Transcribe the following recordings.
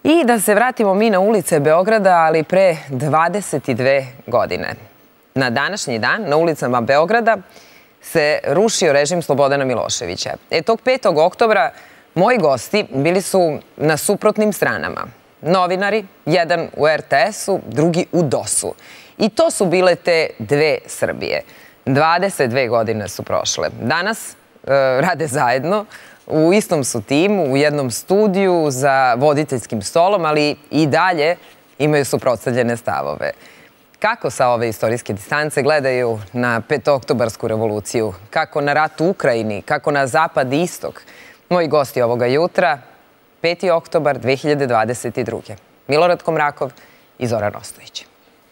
I da se vratimo mi na ulice Beograda, ali pre 22 godine. Na današnji dan na ulicama Beograda se rušio režim Slobodana Miloševića. Tog 5. oktobra moji gosti bili su na suprotnim stranama. Novinari, jedan u RTS-u, drugi u DOS-u. I to su bile te dve Srbije. 22 godine su prošle. Danas rade zajedno, u istom su timu, u jednom studiju za voditeljskim stolom, ali i dalje imaju suprotstavljene stavove. Kako sa ove istorijske distance gledaju na petooktobarsku revoluciju? Kako na rat u Ukrajini? Kako na zapad i istok? Moji gosti ovoga jutra, 5. oktobar 2022. Milorad Komrakov i Zoran Ostojić.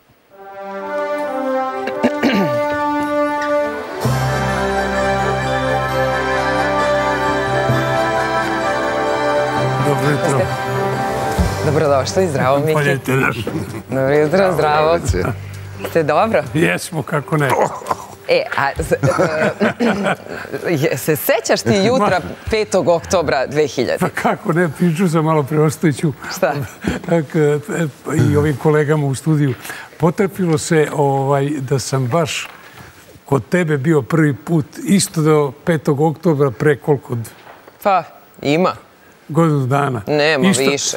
Dobro jutro. Dobrodošli, zdravo Miki. Poljete naš. Dobro jutro, zdravo. Ste dobro? Jesmo, kako ne. Se sećaš ti jutra 5. oktobra 2000? Pa kako ne, pričao sam malo pre Ostojiću. Šta? I ovim kolegama u studiju. Potrefilo se da sam baš kod tebe bio prvi put isto do 5. oktobra pre koliko? Pa, ima. Godinu dana. Nema više.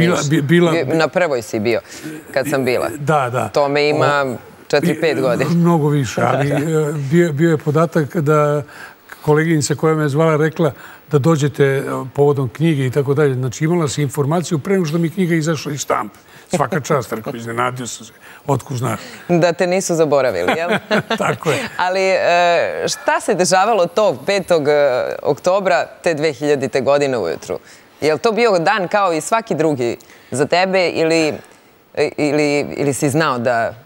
Na prvoj si bio, kad sam bila. Da. To me ima 4-5 godina. Mnogo više, ali bio je podatak da koleginica koja me je zvala rekla da dođete povodom knjige i tako dalje. Znači imala si informaciju pre nego što mi knjiga izašla iz štampe. Svaka čast, rekao, iznenadio sam se. Otkud znaš? Da te nisu zaboravili, jel? Tako je. Ali šta se dešavalo tog 5. oktobra te 2000. godine ujutru? Je li to bio dan kao i svaki drugi za tebe ili si znao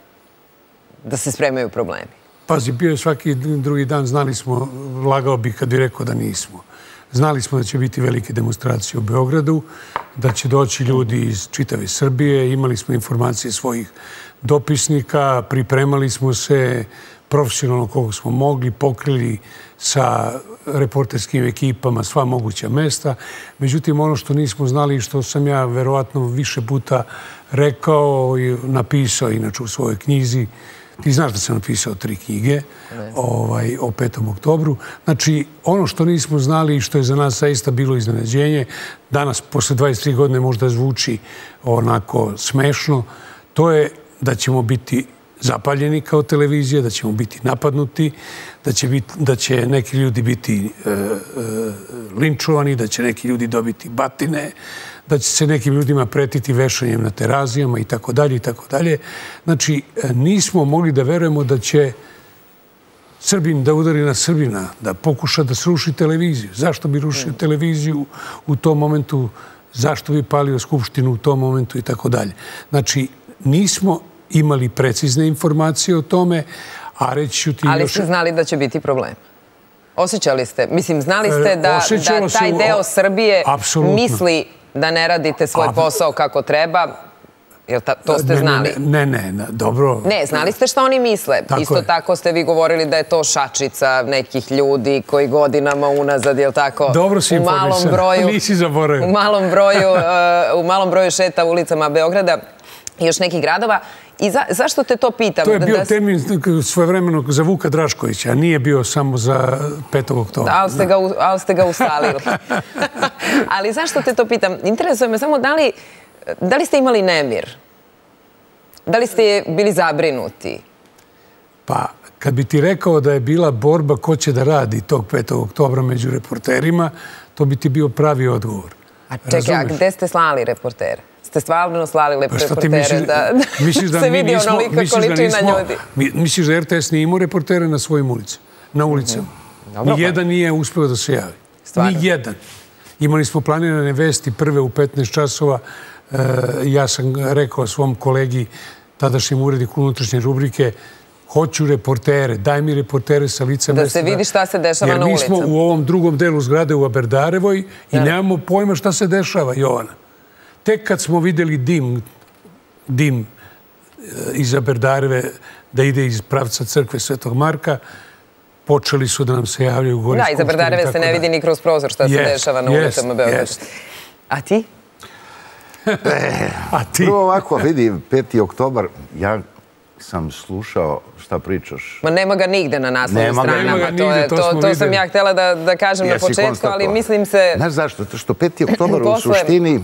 da se spremaju problemi? Pazi, bio je svaki drugi dan, znali smo, lagao bih kad bi rekao da nismo. Znali smo da će biti velike demonstracije u Beogradu, da će doći ljudi iz čitave Srbije, imali smo informacije svojih dopisnika, pripremali smo se profesionalno koliko smo mogli, pokrili sa reporterskim ekipama sva moguća mesta. Međutim, ono što nismo znali i što sam ja verovatno više puta rekao i napisao inače u svojoj knjizi, ti znaš da sam napisao 3 knjige o 5. oktobru. Znači, ono što nismo znali i što je za nas zaista bilo iznenađenje, danas, posle 23 godine, možda zvuči onako smešno, to je da ćemo biti zapaljeni kao televizija, da ćemo biti napadnuti, da će neki ljudi biti linčovani, da će neki ljudi dobiti batine, da će se nekim ljudima pretiti vešanjem na terazijama i tako dalje i tako dalje. Znači, nismo mogli da verujemo da će Srbin da udari na Srbina, da pokuša da sruši televiziju. Zašto bi rušio televiziju u tom momentu? Zašto bi palio Skupštinu u tom momentu i tako dalje? Znači, nismo imali precizne informacije o tome, a reći ću ti još... Ali ste znali da će biti problem? Osjećali ste? Mislim, znali ste da taj deo Srbije misli da ne radite svoj posao kako treba? To ste znali? Ne, dobro. Ne, znali ste šta oni misle. Isto tako ste vi govorili da je to šačica nekih ljudi koji godinama unazad, jel tako? Dobro si informisan, nisi zaboravio. U malom broju šeta ulicama Beograda i još nekih gradova. I zašto te to pitam? To je bio termin svojevremeno za Vuka Draškovića, a nije bio samo za 5. oktobra. Ali ste ga ustalili. Ali zašto te to pitam? Interesuje me samo da li ste imali nemir? Da li ste bili zabrinuti? Pa, kad bi ti rekao da je bila borba ko će da radi tog 5. oktobra među reporterima, to bi ti bio pravi odgovor. A čekaj, a gde ste slali reportere? Ste stvarno slali reportere da se vidi onolika količina ljudi? Misliš da RTS nije imao reportere na svojim ulicama? Na ulicama. Nijedan nije uspeo da se javi. Nijedan. Imali smo planirane vesti prve u 15 časova. Ja sam rekao svom kolegi, tadašnjem uredniku unutrašnje rubrike, hoću reportere, daj mi reportere sa lica mesta. Da se vidi šta se dešava na ulicama. Jer mi smo u ovom drugom delu zgrade u Aberdarevoj i nemamo pojma šta se dešava, Jovana. Tek kad smo videli dim iz Aberdareve da ide iz pravca crkve Svetog Marka, počeli su da nam se javljaju gore skupštine. Da, iz Aberdareve se ne vidi ni kroz prozor šta se dešava na ulicama Beograda. A ti? A ti? Prvo ovako, vidi, 5. oktobar, ja sam slušao šta pričaš. Ma nema ga nigde na naslovnim stranama. Nema ga nigde, to smo To sam videli. ja htjela da kažem na početku, ali mislim se... Znaš zašto? Zato što 5. oktobar u suštini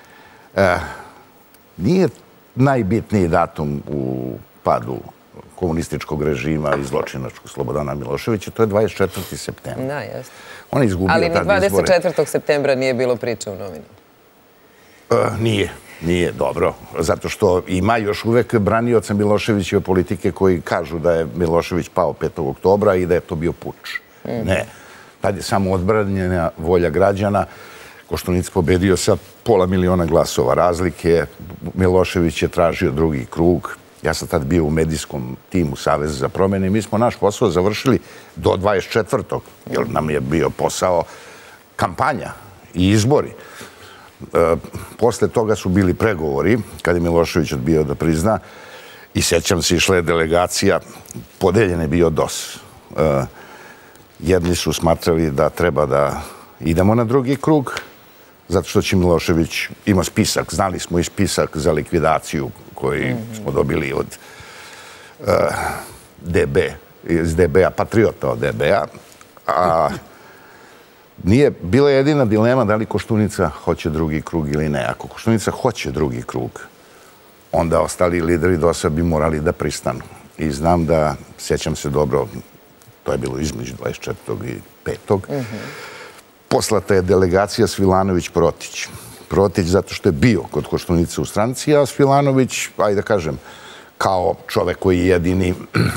nije najbitniji datum u padu komunističkog režima i zločinačkog Slobodana Miloševića, to je 24. septembar. Da, jeste. On je izgubio ali ni tad izbore. 24. septembra nije bilo priče u novinama. Nije dobro, zato što ima još uvek branioca Miloševićeve politike koji kažu da je Milošević pao 5. oktobra i da je to bio puč. Ne, tad je samo odbranjena volja građana. Koštunica pobedio sa 500.000 glasova razlike. Milošević je tražio drugi krug. Ja sam tad bio u medijskom timu Saveza za promjene i mi smo naš posao završili do 24. jer nam je bio posao kampanja i izbori. Posle toga su bili pregovori, kad je Milošević odbio da prizna, i sećam se, išla je delegacija, podeljen je bio DOS. Jedni su smatrali da treba da idemo na drugi krug, zato što će Milošević, ima spisak, znali smo i spisak za likvidaciju koji smo dobili od DB, iz DB-a, patriota od DB-a, a nije bila jedina dilema da li Koštunica hoće drugi krug ili ne. Ako Koštunica hoće drugi krug, onda ostali lideri DOS-a bi morali da pristanu. I znam da, sjećam se dobro, to je bilo između 24. i 5. Poslata je delegacija Svilanović-Protić. Protić zato što je bio kod Koštunice u stranci, a Svilanović, ajde da kažem, kao čovek koji je jedini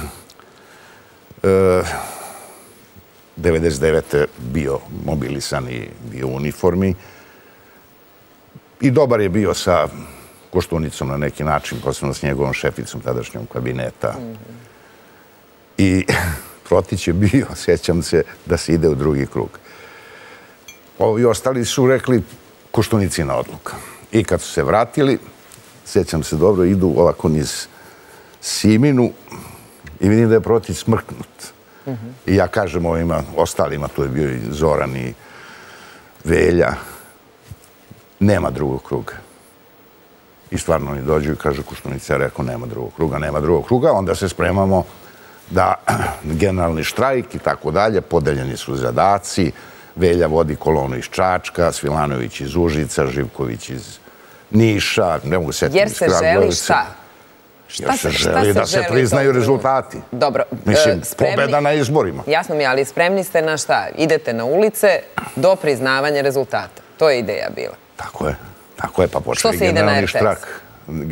99. bio mobilisan i bio u uniformi. I dobar je bio sa Koštunicom na neki način, posebno s njegovom šeficom tadašnjom kabineta. I Protić je bio, sjećam se, da se ide u drugi krug. Ovi ostali su rekli Koštunicina odluka. I kad su se vratili, sjećam se dobro, idu ovako niz Siminu i vidim da je Protić smrknut. I ja kažem ovima ostalima, tu je bio i Zoran i Velja, nema drugog kruga. I stvarno oni dođu i kažu Koštunica je rekao nema drugog kruga, onda se spremamo da generalni štrajk i tako dalje, podeljeni su zadaci, Velja vodi kolonu iz Čačka, Svilanović iz Užica, Živković iz Niša, ne mogu setiti iz Kragujevaca. Jer se želi šta? Jer se želi da se priznaju rezultati. Dobro. Mislim, pobeda na izborima. Jasno mi, ali spremni ste na šta? Idete na ulice do priznavanja rezultata. To je ideja bila. Tako je, pa počeli generalni štrak.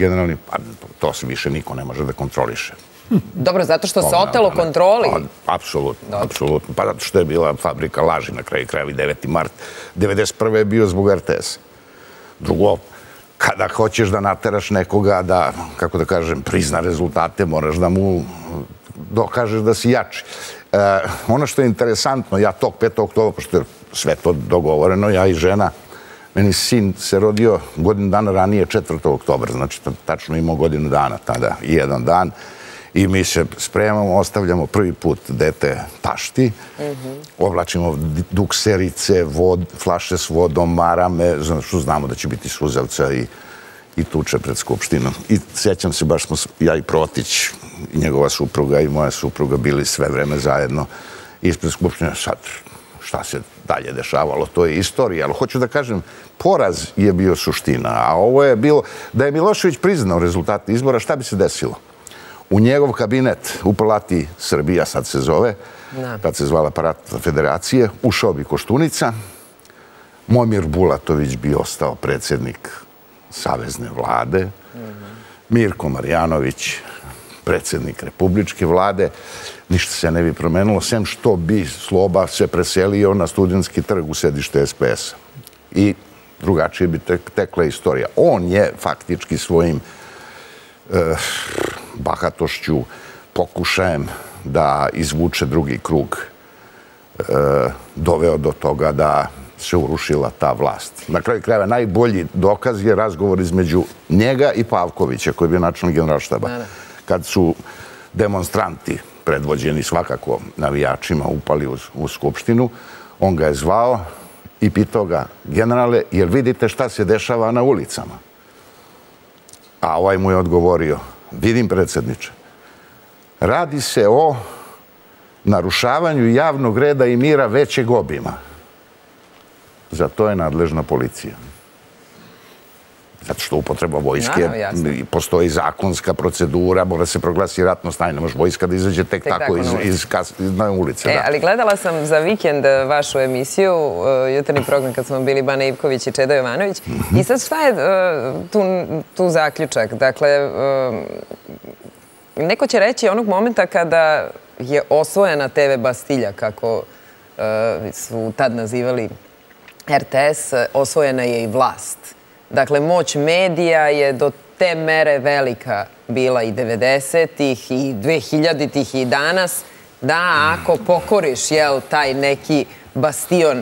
To se više niko ne može da kontroliše. Dobro, zato što se otelo kontroli. Apsolutno. Pa zato što je bila fabrika laži na kraju krajevi 9. mart. 91. je bio zbog RTS. Drugo, kada hoćeš da nateraš nekoga da, kako da kažem, prizna rezultate, moraš da mu dokažeš da si jači. Ono što je interesantno, ja tog 5. oktobra, pošto je sve to dogovoreno, ja i žena, meni sin se rodio godinu dana ranije, 4. oktobra, znači tačno imao godinu dana tada i jedan dan. I mi se spremamo, ostavljamo prvi put dete tašti, oblačimo dukserice, flaše s vodom, marame, što znamo da će biti suzavca i tuče pred Skupštinom. I sjećam se, baš smo ja i Protić, i njegova supruga i moja supruga bili sve vreme zajedno ispred Skupštine. Sad, šta se dalje dešavalo, to je istorija, ali hoću da kažem, poraz je bio suština, a ovo je bilo, da je Milošević priznao rezultate izbora, šta bi se desilo? U njegov kabinet u Palati Srbija, sad se zove, tad se zvala Palata Federacije, ušao bi Koštunica, Momir Bulatović bi ostao predsjednik Savezne vlade, Mirko Marjanović, predsjednik Republičke vlade, ništa se ne bi promenilo, sem što bi Sloba se preselio na Studentski trg u sedište SPS-a. I drugačije bi tekla istorija. On je faktički svojim bahatošću, pokušajem da izvuče drugi krug, doveo do toga da se urušila ta vlast. Na kraju krajeva najbolji dokaz je razgovor između njega i Pavkovića, koji je bio načelnik Generalštaba. Kad su demonstranti, predvođeni svakako navijačima, upali u Skupštinu, on ga je zvao i pitao ga, generale, jel vidite šta se dešava na ulicama? A ovaj mu je odgovorio, vidim predsjedniče, radi se o narušavanju javnog reda i mira većeg obima. Za to je nadležna policija. Zato što upotreba vojske, postoji zakonska procedura, mora se proglasiti ratno stanje, ne može vojska da izađe tek tako iz ulice. Ali gledala sam za vikend vašu emisiju, jutarnji program kad smo bili Bana Ivković i Čeda Jovanović. I sad šta je tu zaključak? Dakle, neko će reći onog momenta kada je osvojena TV Bastilja, kako su tad nazivali RTS, osvojena je i vlast. Dakle, moć medija je do te mere velika bila i 90-ih i 2000-ih i danas, da ako pokoriš taj neki bastion,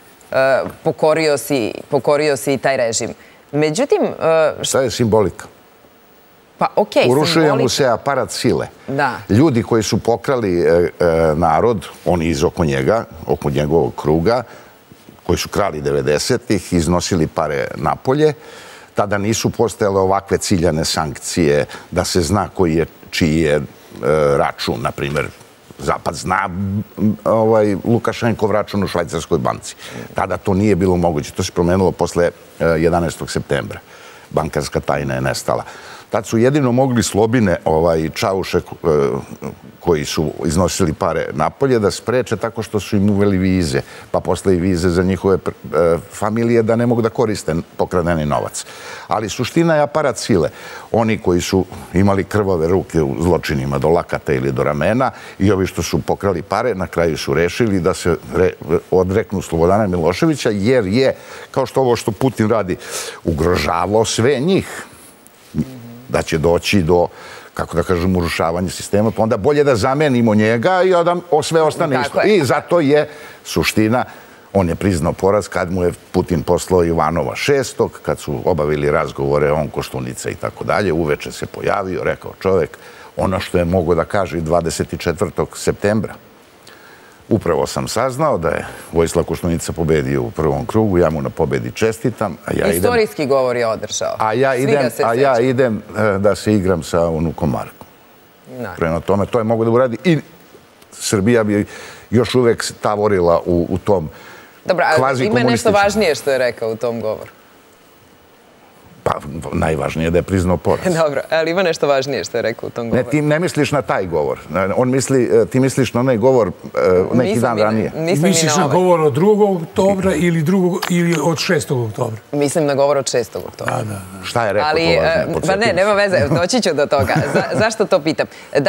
pokorio si i taj režim. Međutim... Šta je simbolika? Pa, okej, simbolika. Urušuje mu se aparat sile. Da. Ljudi koji su pokrali narod, oni iz oko njega, oko njegovog kruga, koji su krali 90-ih, iznosili pare napolje. Tada nisu postojale ovakve ciljane sankcije da se zna čiji je račun, na primjer, Zapad zna Lukašenkov račun u švajcarskoj banci. Tada to nije bilo moguće. To se promenilo posle 11. septembra. Bankarska tajna je nestala. Tad su jedino mogli Slobine i Čauše koji su iznosili pare napolje da spreče tako što su im uveli vize, pa posle i vize za njihove familije da ne mogu da koriste pokradeni novac. Ali suština je aparat sile. Oni koji su imali krvave ruke u zločinima do lakata ili do ramena i ovi što su pokrali pare, na kraju su rešili da se odreknu Slobodana Miloševića, jer je, kao što ovo što Putin radi, ugrožavao sve njih. Da će doći do, kako da kažem, urušavanja sistema, pa onda bolje da zamenimo njega i da sve ostane isto. I zato je suština, on je priznao poraz kad mu je Putin poslao Ivanova 6. kad su obavili razgovore on, Koštunica i tako dalje, uveče se pojavio, rekao čovjek, ono što je mogao da kaže i 24. septembra. Upravo sam saznao da je Vojislav Koštunica pobedio u prvom krugu, ja mu na pobedi čestitam. Istorijski govor je održao. A ja idem da se igram sa unukom Markom. Prema tome, to je mogo da uradi i Srbija bi još uvek tavorila u tom kvazi-komunističnom. Ima nešto važnije što je rekao u tom govoru. Pa, najvažnije je da je priznao poraz. Dobro, ali ima nešto važnije što je rekao u tom govoru. Ne, ti ne misliš na taj govor. Ti misliš na onaj govor neki dan ranije. Misliš na govor od 2. oktobra ili od 6. oktobra? Mislim na govor od 6. oktobra. Šta je rekao to važnije? Pa ne, nema veze, doći ću do toga. Zašto to pitam?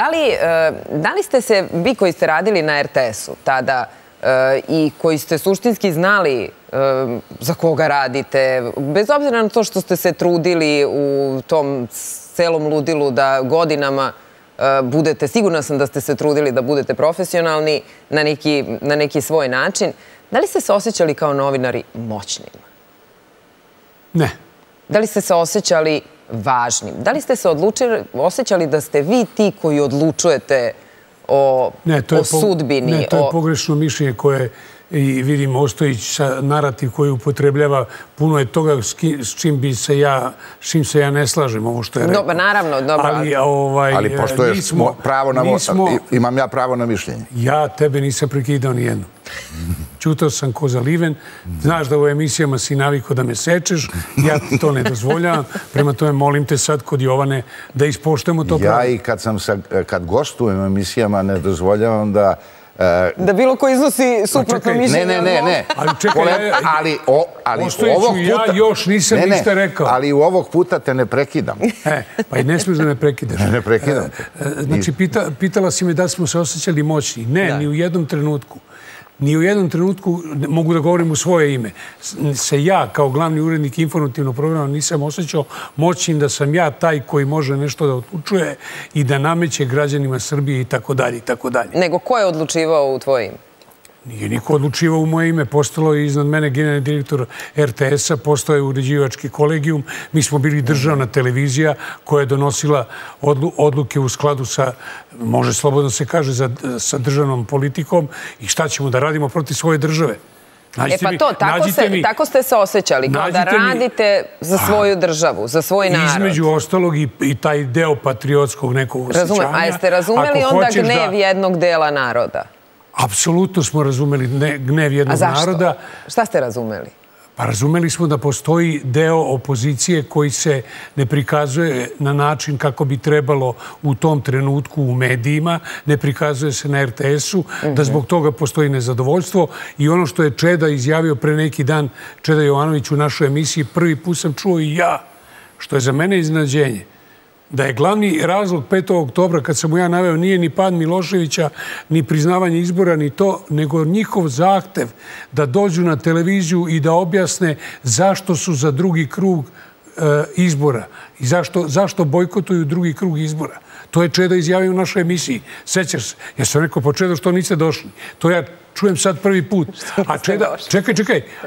Da li ste se, vi koji ste radili na RTS-u tada i koji ste suštinski znali za koga radite, bez obzira na to što ste se trudili u tom celom ludilu da godinama budete, sigurna sam da ste se trudili da budete profesionalni na neki svoj način, da li ste se osjećali kao novinari moćnima? Ne. Da li ste se osjećali važnim? Da li ste se osjećali da ste vi ti koji odlučujete o sudbini? Ne, to je pogrešno mišljenje koje i vidim Ostojić sa narativ koji upotrebljava. Puno je toga s čim se ja ne slažem, ovo što je rekao. Dobro, naravno, dobro. Ali pošto je pravo na... Imam ja pravo na mišljenje. Ja tebe nisam prekidao nijedno. Ćutao sam ko zaliven. Znaš da u emisijama si navikao da me sečeš. Ja ti to ne dozvoljavam. Prema tome, molim te sad kod Jovane da ispoštujemo to pravo. Ja i kad gostujem u emisijama ne dozvoljavam da... Da bilo ko iznosi suprotno mišljenje. Ne. Ali čekaj, Ostojiću, ja još nisam ništa rekao. Ali u ovog puta te ne prekidam. Pa i ne smiješ da me prekidaš. Ne prekidam. Znači, pitala si me da smo se osjećali moćni. Ne, ni u jednom trenutku. Ni u jednom trenutku, mogu da govorim u svoje ime, se ja kao glavni urednik informativnog programa nisam osjećao moćnim da sam ja taj koji može nešto da odlučuje i da nameće građanima Srbije i tako dalje i tako dalje. Nego ko je odlučivao u tvoje ime? Nije niko odlučivao u moje ime. Postalo je iznad mene generalni direktor RTS-a, postao je uređivački kolegijum. Mi smo bili državna televizija koja je donosila odluke u skladu sa, može slobodno se kaže, sa državnom politikom i šta ćemo da radimo protiv svoje države. E pa to, tako ste se osjećali, kao da radite za svoju državu, za svoj narod. Između ostalog i taj deo patriotskog nekog osjećanja. A jeste razumeli onda gnev jednog dela naroda? Apsolutno smo razumeli gnev jednog naroda. A zašto? Šta ste razumeli? Pa razumeli smo da postoji deo opozicije koji se ne prikazuje na način kako bi trebalo u tom trenutku u medijima, ne prikazuje se na RTS-u, da zbog toga postoji nezadovoljstvo. I ono što je Čeda izjavio pre neki dan, Čeda Jovanović u našoj emisiji, prvi put sam čuo i ja, što je za mene iznenađenje, da je glavni razlog 5. oktobra, kad sam mu ja naveo, nije ni pad Miloševića, ni priznavanje izbora, ni to, nego njihov zahtev da dođu na televiziju i da objasne zašto su za drugi krug izbora i zašto bojkotuju drugi krug izbora. To je Čeda izjavio u našoj emisiji. Sećaš se? Ja sam rekao, po Čedo, što niste došli? To ja čujem sad prvi put. A Čeda, čekaj.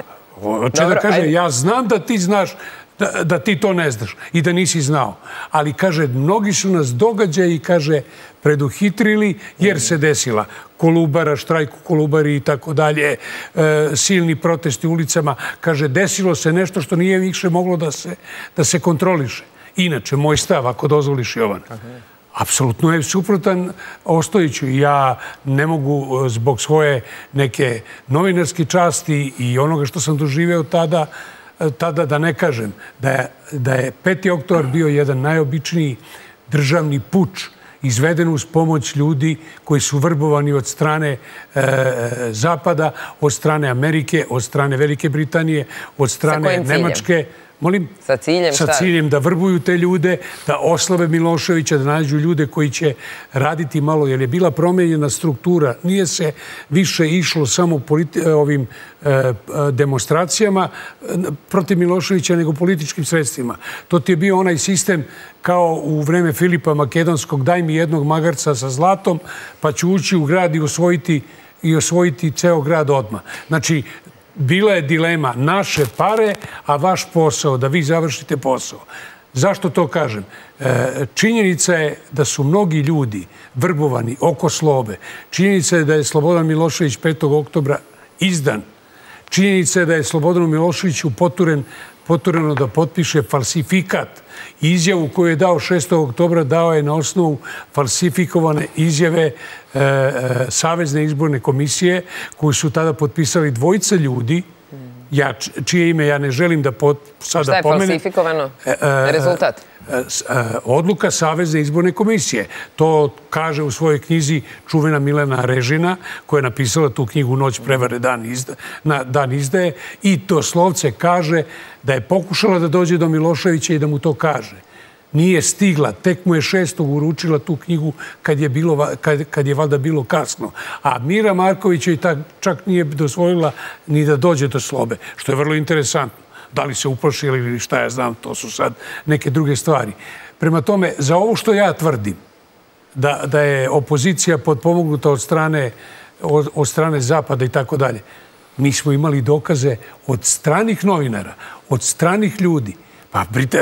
Čeda kaže, ja znam da ti znaš da ti to ne znaš i da nisi znao. Ali, kaže, mnogi su nas događaji, kaže, preduhitrili jer se desila Kolubara, štrajk u Kolubari i tako dalje, silni protesti ulicama. Kaže, desilo se nešto što nije više moglo da se kontroliše. Inače, moj stav, ako dozvoliš, Jovan, apsolutno je suprotan Ostojiću. Ja ne mogu zbog svoje neke novinarske časti i onoga što sam doživeo tada da ne kažem da je 5. oktobar bio jedan najobičniji državni puč izveden uz pomoć ljudi koji su vrbovani od strane Zapada, od strane Amerike, od strane Velike Britanije, od strane Nemačke. Molim? Sa ciljem šta? Sa ciljem da vrbuju te ljude, da oslabe Miloševića, da nađu ljude koji će raditi malo, jer je bila promenjena struktura. Nije se više išlo samo ovim demonstracijama protiv Miloševića, nego političkim sredstvima. To ti je bio onaj sistem kao u vreme Filipa Makedonskog, daj mi jednog magarca sa zlatom, pa ću ući u grad i osvojiti ceo grad odmah. Znači, bila je dilema naše pare, a vaš posao, da vi završite posao. Zašto to kažem? Činjenica je da su mnogi ljudi vrbovani oko Slobe. Činjenica je da je Slobodan Milošević 5. oktobra izdan. Činjenica je da je Slobodanu Miloševiću potureno da potpiše falsifikat. Izjavu koju je dao 6. oktobra dao je na osnovu falsifikovane izjave Savezne izborne komisije koju su tada potpisali dvojica ljudi, čije ime ja ne želim da sada pomenem. Šta je falsifikovano? Rezultat? Odluka Savezne izborne komisije. To kaže u svojoj knjizi čuvena Milena Režina, koja je napisala tu knjigu Noć prevare, dan izdaje, i doslovce kaže da je pokušala da dođe do Miloševića i da mu to kaže. Nije stigla, tek mu je 6. uručila tu knjigu kad je valjda bilo kasno. A Mira Markovića i čak nije dozvolila ni da dođe do Slobe, što je vrlo interesantno. Da li se uplašili ili šta ja znam, to su sad neke druge stvari. Prema tome, za ovo što ja tvrdim, da je opozicija potpomognuta od strane Zapada i tako dalje, mi smo imali dokaze od stranih novinara, od stranih ljudi. Pa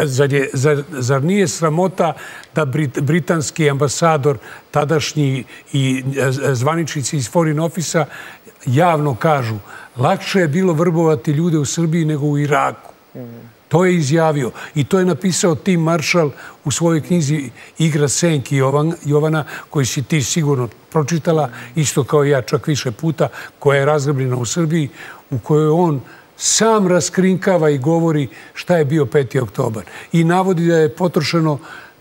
zar nije sramota da britanski ambasador, tadašnji i zvaničnici iz Foreign Office-a javno kažu lakše je bilo vrbovati ljude u Srbiji nego u Iraku. To je izjavio i to je napisao Tim Marshall u svojoj knjizi Igra senki Jovana, koju si ti sigurno pročitala, isto kao i ja čak više puta, koja je razgrabljena u Srbiji, u kojoj on sam raskrinkava i govori šta je bio 5. oktobar. I navodi da je potrošeno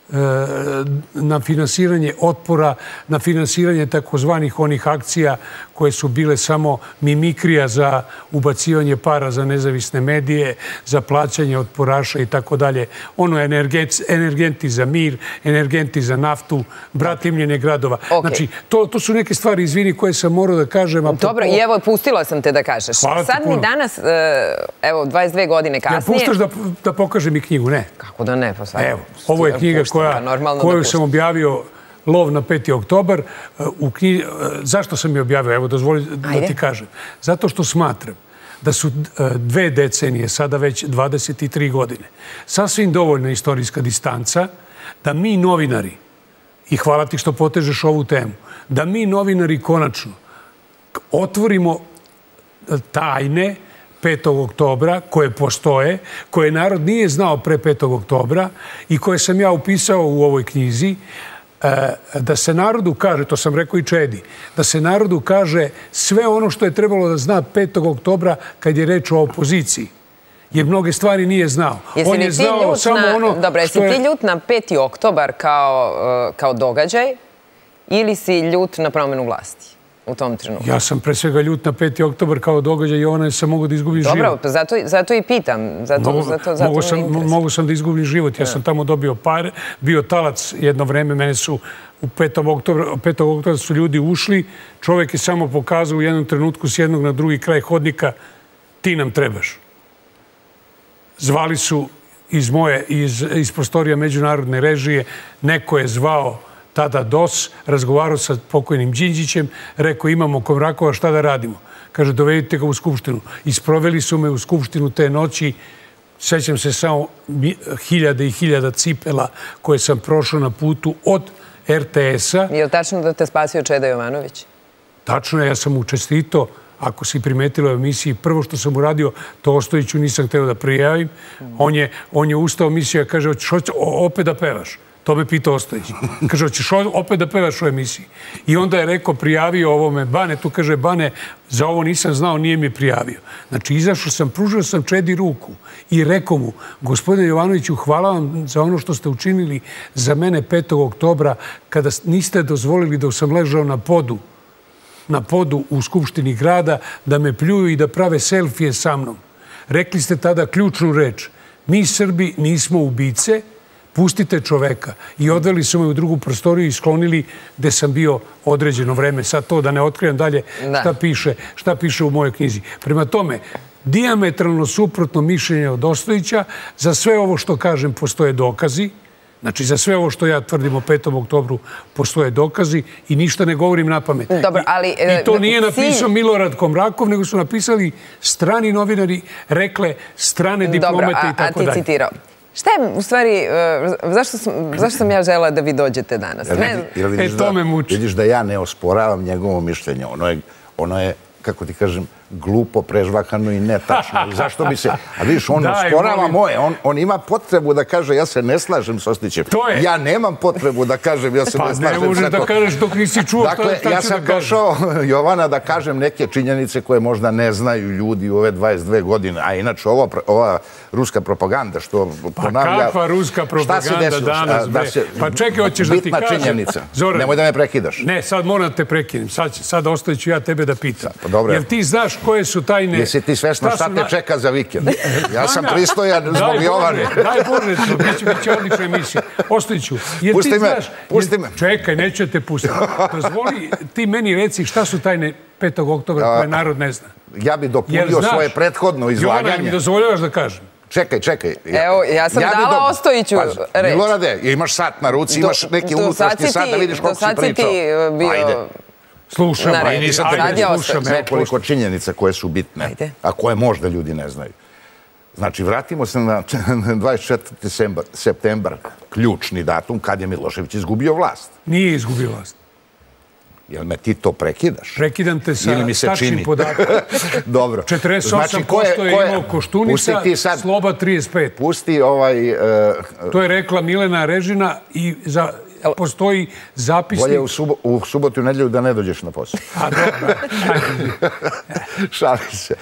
na finansiranje otpora, na finansiranje takozvanih onih akcija koje su bile samo mimikrija za ubacivanje para za nezavisne medije, za plaćanje otporaša i tako dalje. Ono je energenti za mir, energenti za naftu, bratimljenje gradova. Znači, to su neke stvari, izvini, koje sam morao da kažem. Dobro, i evo, pustila sam te da kažeš. Sad mi danas, evo, 22 godine kasnije... Ja puštaš da pokažem i knjigu, ne? Kako da ne? Evo, ovo je knjiga koju sam objavio, Lov na 5. oktobar. Zašto sam je objavio? Evo, dozvoli da ti kažem. Zato što smatram da su 2 decenije, sada već 23 godine, sasvim dovoljna istorijska distanca da mi novinari, i hvala ti što potežeš ovu temu, da mi novinari konačno otvorimo tajne 5. oktobra, koje postoje, koje narod nije znao pre 5. oktobra i koje sam ja upisao u ovoj knjizi, da se narodu kaže, to sam rekao i Čedi, da se narodu kaže sve ono što je trebalo da zna 5. oktobra kad je reč o opoziciji. Jer mnoge stvari nije znao. On je znao samo ono... Dobro, jesi ti ljut na 5. oktobar kao događaj ili si ljut na promenu vlasti u tom trenutku? Ja sam pre svega ljut na 5. oktobar kao događaj i ona je sam mogu da izgubim život. Dobro, pa zato i pitam. Mogu sam da izgubim život. Ja sam tamo dobio pare, bio talac jedno vreme, mene su u 5. oktobra su ljudi ušli, čovjek je samo pokazao u jednom trenutku s jednog na drugi kraj hodnika, ti nam trebaš. Zvali su iz prostorija međunarodne režije, neko je zvao tada DOS, razgovarao sa pokojnim Đinđićem, rekao imamo Komrakova, šta da radimo? Kaže, dovedite ga u Skupštinu. Isproveli su me u Skupštinu te noći, sećam se samo hiljada i hiljada cipela koje sam prošao na putu od RTS-a. Je li tačno da te spasio Čeda Jovanović? Tačno je, ja sam mu čestito, ako si primetila u emisiji, prvo što sam uradio, to Ostojiću nisam hteo da prijavim. On je ustao emisija, kaže, hoćeš opet da pevaš? To me pitao Ostojić. Kaže, hoćeš opet da pevaš u emisiji? I onda je rekao, prijavio ovome Bane. Tu kaže, Bane, za ovo nisam znao, nije mi prijavio. Znači, izašao sam, pružio sam Čedi ruku i rekao mu, gospodine Jovanoviću, hvala vam za ono što ste učinili za mene 5. oktobra, kada niste dozvolili da sam ležao na podu u Skupštini grada, da me pljuju i da prave selfije sa mnom. Rekli ste tada ključnu reč. Mi Srbi nismo ubice, pustite čoveka. I odveli su me u drugu prostoriju i sklonili gde sam bio određeno vreme. Sad to da ne otkrijem dalje šta piše u mojoj knjizi. Prema tome, dijametralno suprotno mišljenje od Ostojića, za sve ovo što kažem postoje dokazi. Znači, za sve ovo što ja tvrdim o 5. oktobru postoje dokazi i ništa ne govorim na pamet. I to nije napisao Milorad Komrakov, nego su napisali strani novinari, rekle strane diplomete i tako dalje. A ti citirao. Šta je, u stvari, zašto sam ja žela da vi dođete danas? To me muči. Vidiš da ja ne osporavam njegovo mišljenje. Ono je, kako ti kažem, glupo, prežvakano i netačno. Zašto bi se... A vidiš, on osporava moje. On ima potrebu da kaže ja se ne slažem s Ostojićem. Ja nemam potrebu da kažem ja se ne slažem s nekom. Pa ne možeš da kažeš dok nisi čuo šta ću da kažem. Dakle, ja sam došao, Jovana, da kažem neke činjenice koje možda ne znaju ljudi u ove 22 godine. A inače, ova ruska propaganda što ponavlja... Pa kakva ruska propaganda danas, bre? Pa čekaj, hoćeš da ti kažem... Bitna činjenica. Nemoj da me prekidaš. Ne, sad moram da te prekinem. Sad Ostojiću ja tebe da pitam. Jer ti znaš koje su tajne... Jesi ti svesno šta te čeka za vikend? Ja sam pristojan zbog Jovane. Daj Bože, bit će odlična emisija. Ostojiću, jer ti znaš... Pusti me. Čekaj, neću te pustiti. Dozvoli, ti meni reci šta su tajne 5. oktobra koje narod ne zna. Ja bi dopunio svoje prethodno izlaganje. Jovana, mi dozvoljavaš da kažem? Čekaj. Evo, ja sam dala Ostojiću reč. Milorade, imaš sat na ruci, imaš neki unutrašnji sat da vidiš koliko si pričao. Do sad si ti bio... Slušam, nekoliko činjenica koje su bitne, a koje možda ljudi ne znaju. Znači, vratimo se na 24. septembar, ključni datum, kad je Milošević izgubio vlast. Nije izgubio vlast. Jel me ti to prekidaš? Prekidam te sa tačnim podatkom. Dobro. 48% je imao Koštunica, Sloba 35%. Pusti To je rekla Milena Režina i postoji zapisnik... Bolje u subotu i nedelju da ne dođeš na posao. A dobro. Šalim se.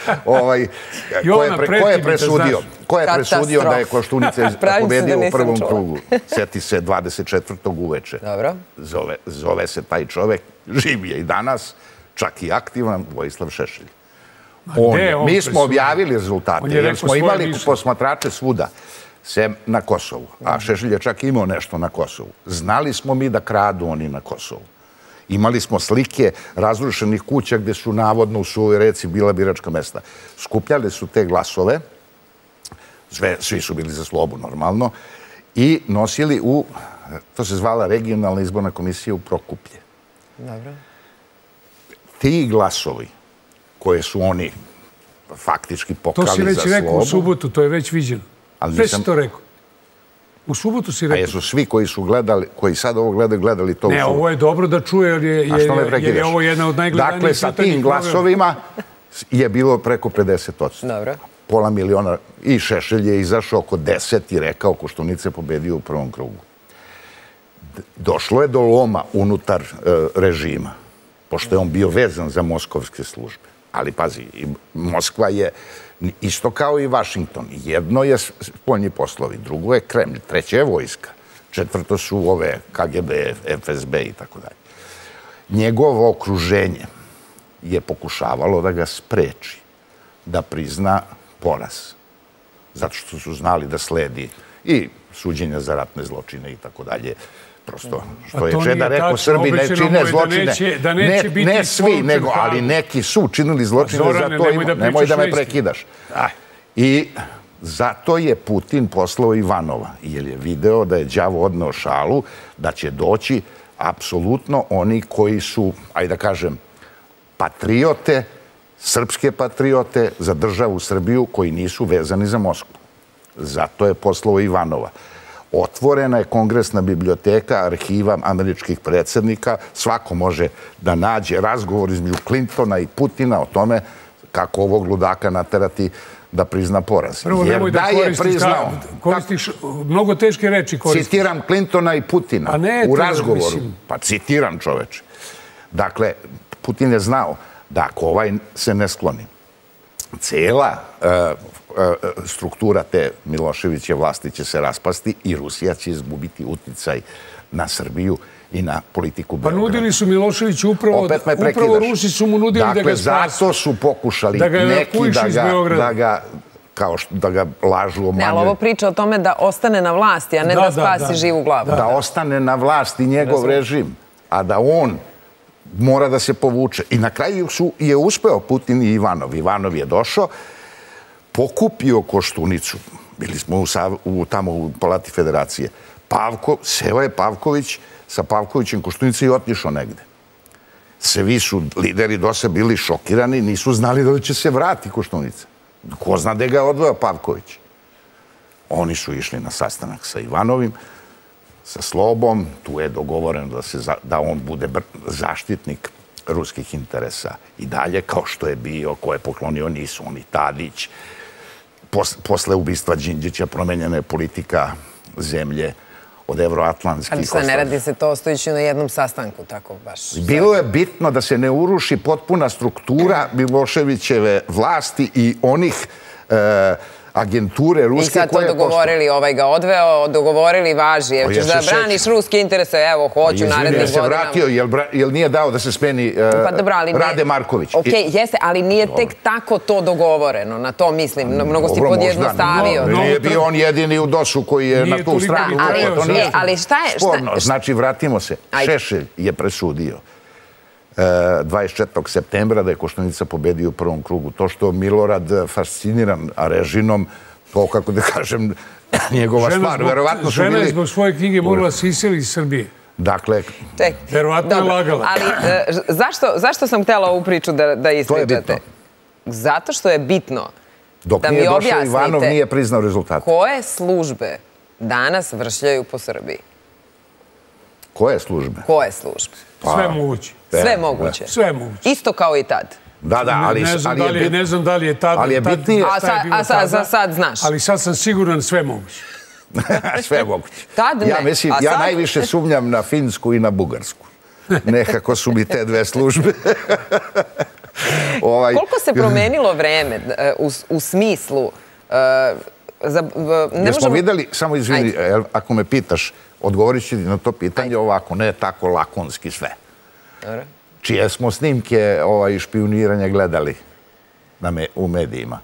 Ko je presudio da je Koštunica pobedio u prvom krugu? Sjeti se 24. uveče. Dobro. Zove se taj čovek, živ je i danas, čak i aktivan, Vojislav Šešelj. Mi smo objavili rezultate, jer smo imali posmatrače svuda, sem na Kosovu. A Šešelj je čak imao nešto na Kosovu. Znali smo mi da kradu oni na Kosovu. Imali smo slike razrušenih kuća gdje su navodno u Suvoj reci bila biračka mesta. Skupljali su te glasove, svi su bili za slobu normalno, i nosili to se zvala regionalna izborna komisija u Prokuplje. Dobro. Ti glasovi koje su oni faktički pokrali za slobu... To si već rekao u subotu, to je već viđeno. Sve si to rekao. U subotu si rekao. A jesu svi koji su gledali, koji sad ovo gledali to u subotu? Ne, ovo je dobro da čuje, jer je ovo jedna od najgledanijih... Dakle, sa tim glasovima je bilo preko 50%. Dobro. Pola miliona. I Šešelj je izašao oko 10 i rekao Koštunica je pobedio u prvom krugu. Došlo je do loma unutar režima, pošto je on bio vezan za moskovske službe. Ali pazi, Moskva je isto kao i Vašington. Jedno je spoljni poslovi, drugo je Kremlj, treće je vojska, četvrto su ove KGB, FSB i tako dalje. Njegovo okruženje je pokušavalo da ga spreči, da prizna poraz. Zato što su znali da sledi i suđenja za ratne zločine i tako dalje. Prosto, što je Čeda rekao, Srbi ne čine zločine. Ne svi, ali neki su činili zločine, nemoj da me prekidaš. I zato je Putin poslao Ivanova, jer je video da je đavo odneo šalu, da će doći apsolutno oni koji su, ajde da kažem, patriote, srpske patriote za državu Srbiju koji nisu vezani za Moskvu. Zato je poslao Ivanova. Otvorena je kongresna biblioteka, arhiva američkih predsjednika. Svako može da nađe razgovor između Clintona i Putina o tome kako ovog ludaka naterati da prizna poraz. Prvo, nemoj da koristiš mnogo teške reči. Citiram Clintona i Putina u razgovoru. Pa citiram, čoveče. Dakle, Putin je znao da ako ovaj se ne skloni, cijela struktura te Miloševiće vlasti će se raspasti i Rusija će izgubiti uticaj na Srbiju i na politiku Beograda. Pa nudili su Miloševiću upravo Rusi su mu nudili da ga spasu. Zato su pokušali neki da ga lažu o manje. Ali ovo priča o tome da ostane na vlasti, a ne da spasi živu glavu. Da ostane na vlasti njegov režim, a da on mora da se povuče. I na kraju je uspeo Putin i Ivanov. Ivanov je došao, pokupio Koštunicu. Bili smo tamo u Palati Federacije. Seo je Pavković sa Pavkovićem Koštunica i otišao negde. Svi su lideri DOS-a bili šokirani, nisu znali da li će se vrati Koštunica. Ko zna da ga je odveo Pavković. Oni su išli na sastanak sa Ivanovim, sa Slobom. Tu je dogovoreno da on bude zaštitnik ruskih interesa i dalje, kao što je bio, ko je poklonio nisu oni Tadić. Posle ubistva Đinđića promenjena je politika zemlje od evroatlantskih. Ali šta, ne radi se to stojići na jednom sastanku, tako baš? Bilo je bitno da se ne uruši potpuna struktura Miloševićeve vlasti i onih agenture ruske koje je postoje. I sad to dogovorili, ovaj ga odveo, dogovorili, važi. Evo ćeš da braniš ruske interese, evo, hoću narednih godina. Se vratio, jel nije dao da se smeni Rade Marković? Ok, jeste, ali nije tek tako to dogovoreno, na to mislim. Mnogo si podjednostavio. Nije bio on jedini u DOS-u koji je na tu stranu. Ali šta je? Sporno, znači vratimo se. Šešelj je presudio 24. septembra da je Koštunica pobedio u prvom krugu. To što Milorad fasciniran režimom, to kako da kažem, njegova stvar. Žena je zbog svoje knjige morala se iseliti iz Srbije. Dakle, verovatno je lagala. Ali zašto sam htjela ovu priču da ispričate? Zato što je bitno da mi objasnite dok nije došao Ivanov, nije priznao rezultate. Koje službe danas vršljaju po Srbiji? Koje službe? Koje službe? Sve moguće. Sve moguće. Sve moguće. Isto kao i tad. Da, ali ne znam da li je tad. Ali je bitnije. A sad znaš. Ali sad sam siguran sve moguće. Sve moguće. Tad ne. Ja najviše sumnjam na Finsku i na Bugarsku. Nekako su mi te dve službe. Koliko se promenilo vreme u smislu... Jesmo videli, samo izvini, ako me pitaš, odgovorit ću ti na to pitanje ovako, ne tako lakonski sve. Čije smo snimke špijuniranja gledali u medijima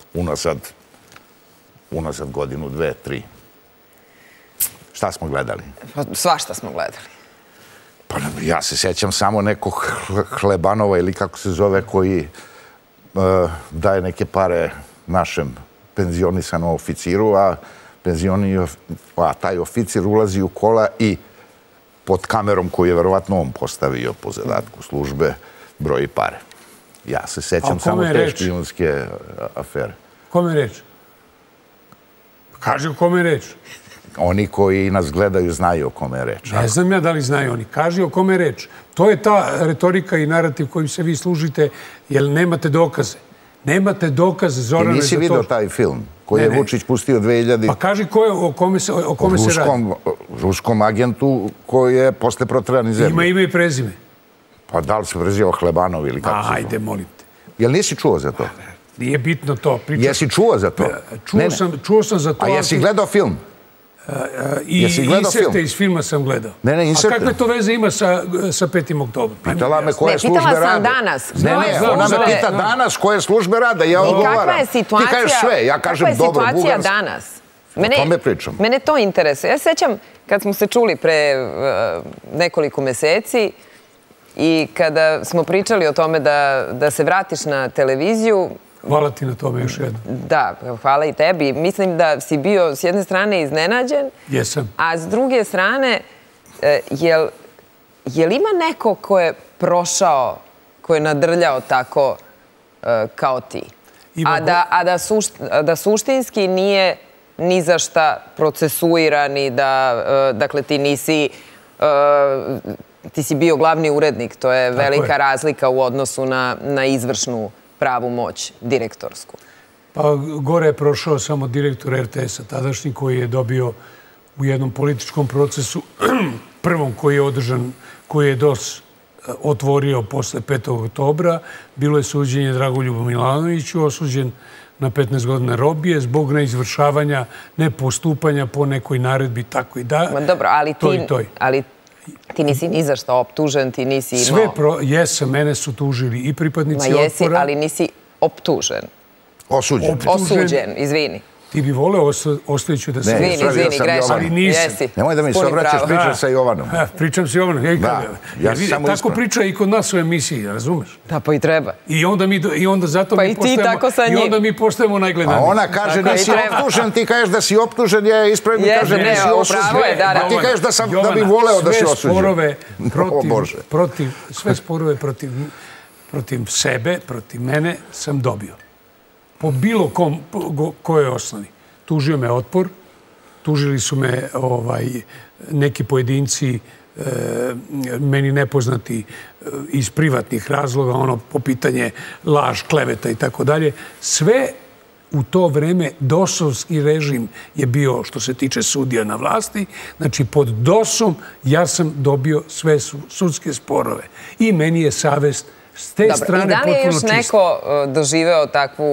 unazad godinu, 2, 3. Šta smo gledali? Svašta smo gledali. Pa ja se sjećam samo nekog Hlebanova ili kako se zove koji daje neke pare našem penzionisanom oficiru, a taj oficir ulazi u kola i pod kamerom koju je verovatno on postavio po zadatku službe broji pare. Ja se sjećam samo te špijunske afere. Kome je reč? Kaži o kome je reč. Oni koji nas gledaju znaju o kome je reč. Ne znam ja da li znaju oni. Kaži o kome je reč. To je ta retorika i narativ kojim se vi služite, jer nemate dokaze. Nemate dokaze, Zorane, za to. Ti nisi vidio taj film koji je Vučić pustio 2000... Pa kaži o kome se radi. Ruskom agentu koji je posle proteran iz zemlje. Ima ime i prezime. Pa da li se prezivao Hlebanov ili kako se zove? Ajde, molim te. Jel nisi čuo za to? Nije bitno to. Jesi čuo za to? Čuo sam za to. A jesi gledao film? I inserte iz filma sam gledao. Ne, inserte. A kakve to veze ima sa 5. oktobrom? Pitala me koje službe rade. Pitala sam danas. Ne, ona me pita danas koje službe rade, ja odgovaram. I kakva je situacija? Ti kažeš sve, ja kažem dobro, Kakva je situacija danas? O tome pričam. Mene to interesuje. Ja sećam kad smo se čuli pre nekoliko meseci i kada smo pričali o tome da se vratiš na televiziju. Hvala ti na tome još jedno. Da, hvala i tebi. Mislim da si bio s jedne strane iznenađen. Jesam. A s druge strane, jel ima neko ko je prošao, ko je nadrljao tako kao ti? A da suštinski nije ni za šta procesuiran i da, dakle, ti si bio glavni urednik. To je velika razlika u odnosu na izvršnu pravu moć, direktorsku. Pa gore je prošao samo direktor RTS-a, tadašnji, koji je dobio u jednom političkom procesu, prvom koji je održan, koji je DOS otvorio posle 5. oktobra. Bilo je suđenje Dragoljubu Milanoviću, osuđen na 15 godina robije zbog neizvršavanja, nepostupanja po nekoj naredbi, tako i da. Dobro, ali ti nisi ni za što optužen, ti nisi imao... Jesam, mene su tužili i pripadnici Otpora. Ma jesi, ali nisi optužen. Osuđen. Osuđen, izvini. Ti bi voleo, ostaviću da se... Izvini, grešan. Ali nisam. Nemoj da mi se obraćaš, pričam sa Jovanom. Pričam sa Jovanom. Tako priča i kod nas u emisiji, razumeš? Da, pa i treba. I onda zato mi postajemo najgledaniji. A ona kaže da si optužen, ti kažeš da si optužen, ja ispravim i kažem da si osuđen. A ti kažeš da bi voleo da si osuđen. Sve sporove protiv sebe, protiv mene sam dobio. Po bilo kojoj osnovi. Tužio me Otpor, tužili su me neki pojedinci, meni nepoznati iz privatnih razloga, ono po pitanje laž, kleveta i tako dalje. Sve u to vreme DOS-ovski režim je bio, što se tiče sudija, na vlasti. Znači, pod DOS-om ja sam dobio sve sudske sporove. I meni je savest s te strane potpuno čista. I da li je još neko doživeo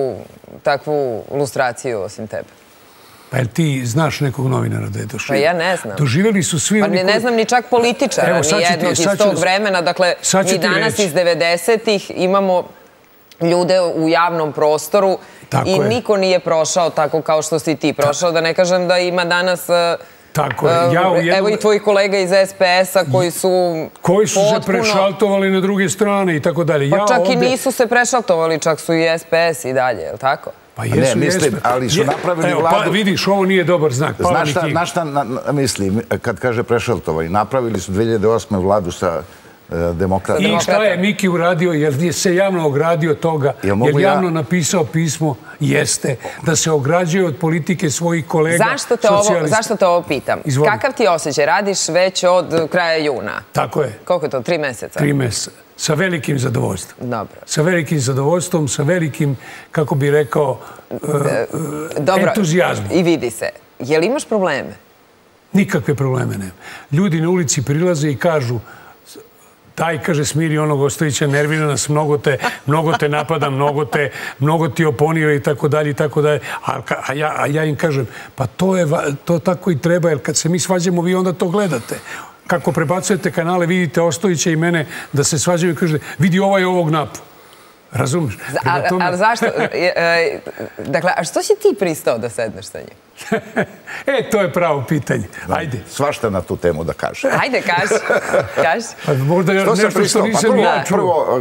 takvu lustraciju osim tebe? Pa jel ti znaš nekog novinara da je došao? Pa ja ne znam. Doživjeli su svi... Pa ne znam ni čak političara, ni jednog iz tog vremena. Dakle, mi danas iz 90-ih imamo ljude u javnom prostoru i niko nije prošao tako kao što si ti prošao. Da ne kažem da ima danas... Tako je. Evo i tvoji kolega iz SPS-a koji su koji su se prešaltovali na druge strane i tako dalje. Pa čak i nisu se prešaltovali, čak su i SPS i dalje, je li tako? Pa jesu i SPS. Ali su napravili vladu... Pa vidiš, ovo nije dobar znak. Znaš šta mislim, kad kaže prešaltovali? Napravili su 2008. vladu sa demokratima. I šta je Miki uradio, jer se javno ogradio toga, jer javno napisao pismo, jeste, da se ograđuje od politike svojih kolega socijalista. Zašto te ovo pitam? Kakav ti osjećaj? Radiš već od kraja juna? Tako je. Koliko je to? 3 meseca? 3 meseca. Sa velikim zadovoljstvom. Dobro. Sa velikim zadovoljstvom, sa velikim, kako bi rekao, entuzijazmom. I vidi se. Je li imaš probleme? Nikakve probleme nema. Ljudi na ulici prilaze i kažu: taj, kaže, smiri onog Ostojića, nervira nas, mnogo te napada, mnogo ti oponira i tako dalje, i tako dalje. A ja im kažem, pa to tako i treba, jer kad se mi svađamo, vi onda to gledate. Kako prebacujete kanale, vidite Ostojića i mene da se svađaju i kažete, vidi ovaj ovog napu. Razumiješ? Ali zašto? Dakle, a što si ti pristao da sedneš sa njim? To je pravo pitanje. Ajde. Svašta na tu temu da kaže. Ajde, kaži. Možda nešto što nisam ja čuo. Prvo,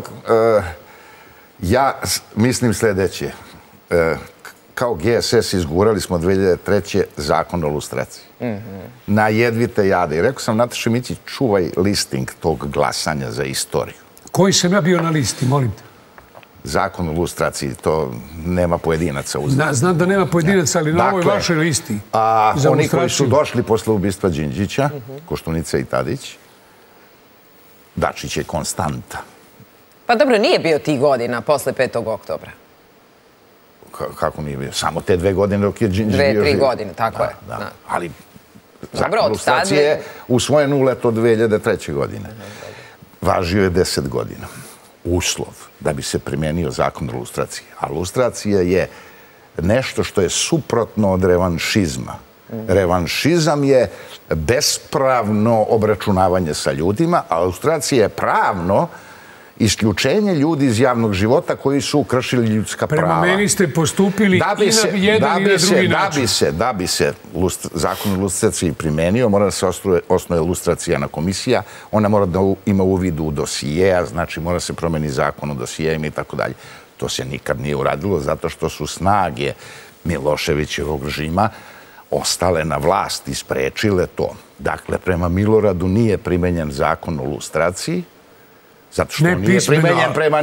ja mislim sljedeće. Kao GSS izgurali smo 2003. zakon o lustraciji. Na jedvite jade. I rekao sam Nataši Mićić, čuvaj listing tog glasanja za istoriju. Koji sam ja bio na listi, molim te? Zakon o lustraciji, to nema pojedinaca. Znam da nema pojedinaca, ali na ovoj vašoj listi. Oni koji su došli posle ubistva Đinđića, Koštunica i Tadić, Dačić je konstanta. Pa dobro, nije bio tih godina posle 5. oktobra. Kako nije bio? Samo te 2 godine dok je Đinđić bio živ. 2-3 godine, tako je. Ali Zakon o lustraciji je usvojen u leto 2003. godine. Važio je 10 godina. Uslov da bi se primenio zakon o lustraciji. A lustracija je nešto što je suprotno od revanšizma. Revanšizam je bespravno obračunavanje sa ljudima, a lustracija je pravno isključenje ljudi iz javnog života koji su kršili ljudska prava. Prema meni ste postupili i na jedan i na drugi način. Da bi se zakon o lustraciji primenio, mora da se osnuje lustracijana komisija, ona mora da ima uvid u dosijeja, znači mora se promeni zakon o dosijejima i tako dalje. To se nikad nije uradilo zato što su snage Miloševićevog režima ostale na vlasti i sprečile to. Dakle, prema Miloradu nije primenjen zakon o lustraciji, zato što nije primenjen prema